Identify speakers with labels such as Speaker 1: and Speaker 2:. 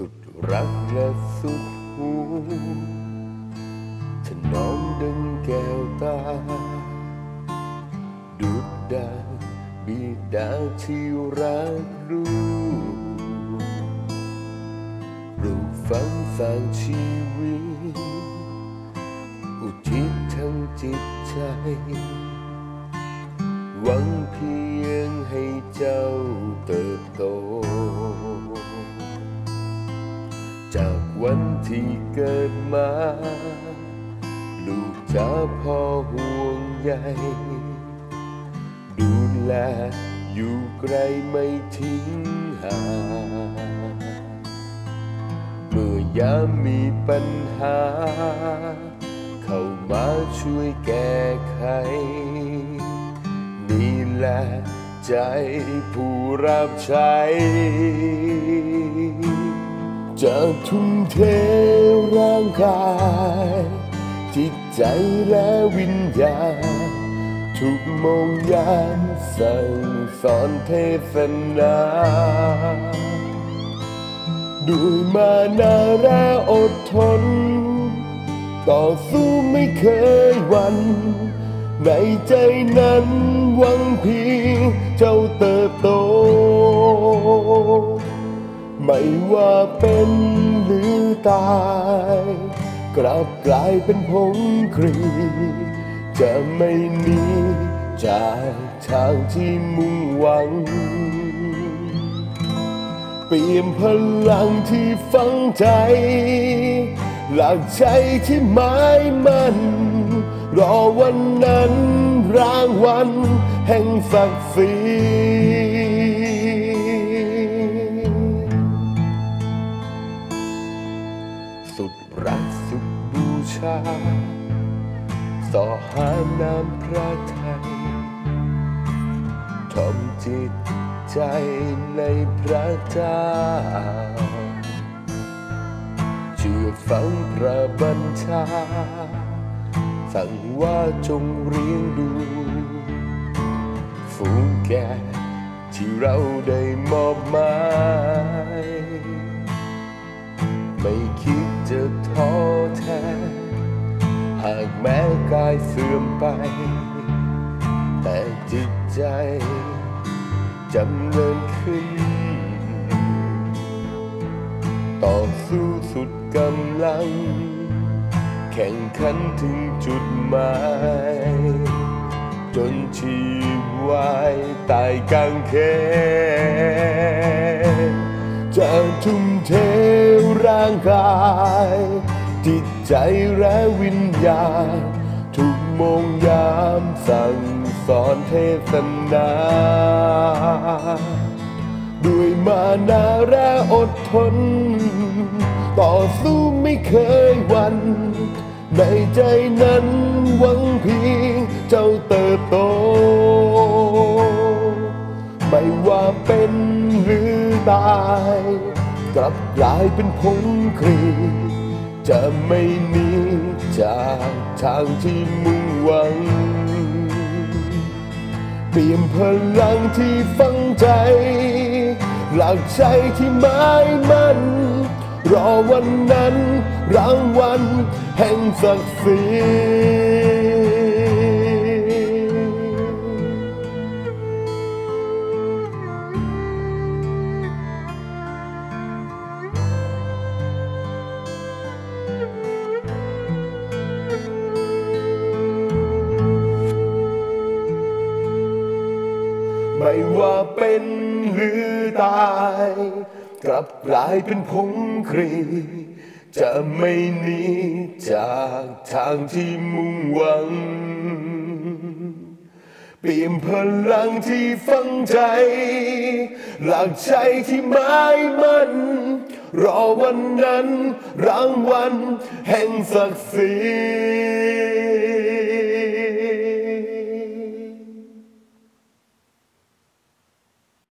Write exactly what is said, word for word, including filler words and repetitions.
Speaker 1: สุดรักและสุดหูถนอมดังแก้วตาดุจดังบิดาที่รักรู้ปลูกฝังสร้างชีวิตอุทิศทั้งจิตใจหวังเพียงให้เจ้าเติบโตจากวันที่เกิดมาลูกจะพ่อห่วงใยดูแลอยู่ไกลไม่ทิ้งห่างเมื่อยามมีปัญหาเข้ามาช่วยแก้ไขนี่แหละใจผู้รับใช้จะทุ่มเทร่างกายจิตใจและวิญญาณทุกโมงยามสั่งสอนเทศนาด้วยมานะและอดทนต่อสู้ไม่เคยหวั่นในใจนั้นหวังเพียงเจ้าเติบโตไม่ว่าเป็นหรือตายกลับกลายเป็นผงกรีจะไม่หนีจากทางที่มุ่งหวังเปี่ยมพลังที่ฝังใจหลักใจที่หมายมั่นรอวันนั้นรางวัลแห่งศักดิ์ศรีสุดรักสุดบูชาต่อหาน้ำพระทัยทอมจิตใจในพระเจ้าเชื่อฟังพระบัญชาสั่งว่าจงเลี้ยงดูฝูงแกะที่เราได้มอบหมายไม่คิดจะท้อแท้หากแม้กายเสื่อมไปแต่จิตใจจำเริญขึ้นต่อสู้สุดกำลังแข่งขันถึงจุดหมายจนชีวายตายกางเขนจะทุ่มเทร่างกายจิตใจและวิญญาณทุกโมงยามสั่งสอนเทศนาด้วยมานะและอดทนต่อสู้ไม่เคยหวั่นในใจนั้นหวังเพียงเจ้าเติบโตไม่ว่าเป็นหรือตายกลับกลายเป็นผงกรีจะไม่หนีจากทางที่มุ่งหวังเปี่ยมพลังที่ฝังใจหลักใจที่หมายมั่นรอวันนั้นรางวัลแห่งศักดิ์ศรีไม่ว่าเป็นหรือตายกลับกลายเป็นผงกรีจะไม่หนีจากทางที่มุ่งหวังเปี่ยมพลังที่ฝังใจหลักใจที่หมายมั่นรอวันนั้นรางวัลแห่งศักดิ์ศรี